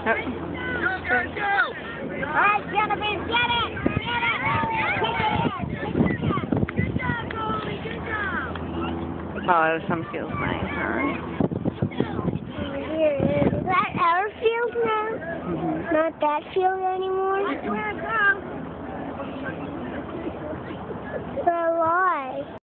Go, go, go! All right, Genevieve, get it! Get it! Good job, Goldie, good job! Oh, some feels nice, huh? Is that our field now? Mm-hmm. Not that field anymore? Where to go? But why?